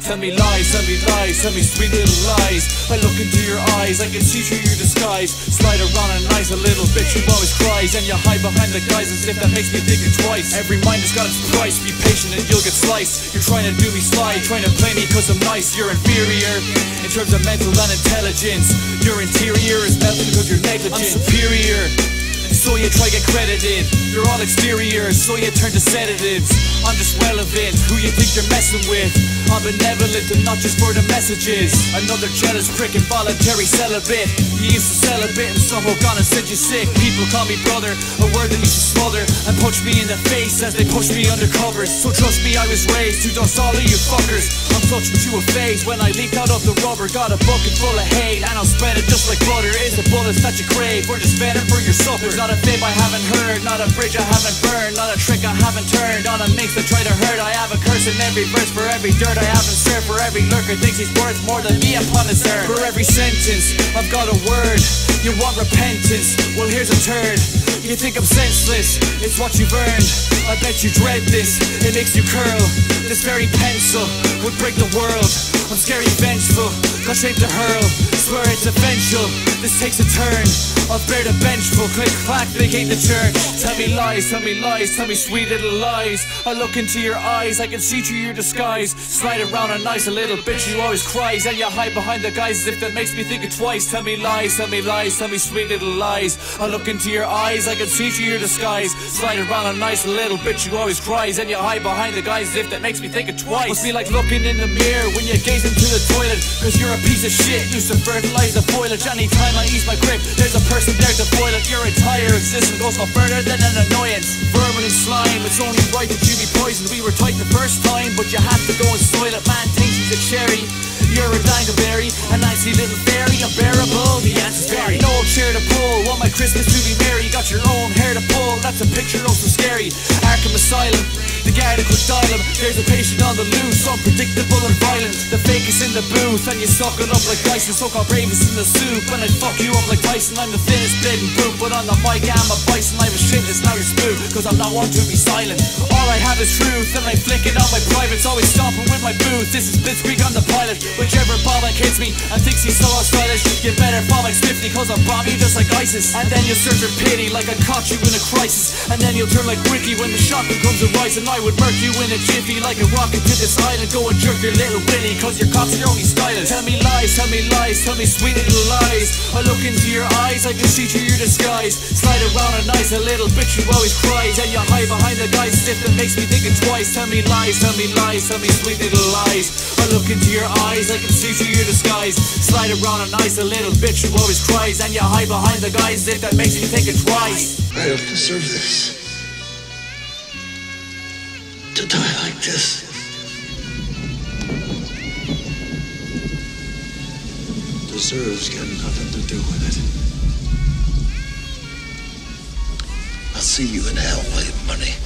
Tell me lies, tell me lies, tell me sweet little lies. I look into your eyes, I can see through your disguise. Slide around and nice, a little bitch who always cries, and you hide behind the guise as if that makes me think it twice. Every mind has got its price, be patient and you'll get sliced. You're trying to do me slide, trying to play me cause I'm nice. You're inferior in terms of mental and intelligence. Your interior is melting cause you're negligent. I'm superior, so you try get credited. You're all exterior, so you turn to sedatives. I'm just relevant, who you think you're messing with? I'm benevolent and not just for the messages. Another jealous prick, involuntary celibate. You used to sell a bit and somehow gone and said you sick. People call me brother, a word that used to smother and punch me in the face as they push me under covers. So trust me, I was raised to dust all of you fuckers. I'm clutching to a phase when I leaked out of the rubber. Got a bucket full of hate and I'll spread it just like butter. Is the bullets that you crave or just venom for your suppers? Not a fib I haven't heard, not a bridge I haven't burned, not a trick I haven't turned on a mix that try to hurt. I have a curse in every verse for every dirt I haven't served. For every lurker thinks he's worth more than me upon his earth. For every sentence I've got a word. You want repentance? Well here's a turd. You think I'm senseless? It's what you've earned. I bet you dread this, it makes you curl. This very pencil would break the world. I'm scary vengeful, got shape to hurl. Swear it's eventual, this takes a turn. I'll bear the vengeful, click clack, vacate the church. Tell me lies, tell me lies, tell me sweet little lies. I look into your eyes, I can see through your disguise. Slide around and nice, a little bitch who always cries, and you hide behind the guise as if that makes me think it twice. Tell me lies, tell me lies, tell me sweet little lies. I look into your eyes, I can see through your disguise. Slide around and nice, a little bitch who always cries, and you hide behind the guise as if that makes me think it twice. Must be like looking in the mirror when you gaze into the toilet, cause you're a piece of shit, used to fertilize the foliage. Anytime I ease my grip, there's a person there to foil it. Your entire existence goes no further than an annoyance. Vermin and slime, it's only right that you be poisoned. We were tight the first time, but you had to go and soil it. Man thinks he's a cherry, you're a dangleberry, a nicey little fairy, unbearable, the answer's very. No chair to pull, want my Christmas to be merry. Got your own hair to pull, that's a picture oh so scary. Arkham Asylum, the guard could dial him. There's a patient on the loose, unpredictable and violent. The fake is in the booth, and you suck it up like Dyson. So-called bravest in the soup, and I'd fuck you up like Tyson. I'm the thinnest blade and boot, but on the mic I'm a bison. I'm a shitless, now you're spooked, cause I'm not one to be silent. All I have is truth, and I flick it on my privates. Always stomping with my booth, this is Blitzkrieg on the pilot. Whichever bollocks hits me and thinks he's so stylish, you better fall like Swiftly, cause I'll bomb you just like ISIS. And then you'll search for pity like I caught you in a crisis. And then you'll turn like Ricky when the shotgun comes arising. I would murk you in a jiffy like a rocket to this island. Go and jerk your little willy, cause your cops are only styling. Tell me lies, tell me lies, tell me sweet little lies. I look into your eyes, I can see through your disguise. Slide around and nice, a little bitch who always cries, and you hide behind the guise as if that makes me think it twice. Tell me lies, tell me lies, tell me sweet little lies. I look into your eyes, I can see through your disguise. Slide around and nice, a little bitch who always cries, and you hide behind the guise as if that makes me think it twice. I don't deserve this. To die like this. Deserves got nothing to do with it. I'll see you in hell, Wade Money.